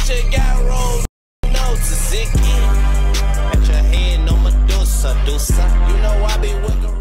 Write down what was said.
just got rolled. No Tzatziki. At your head, no Medusa. You know I be working.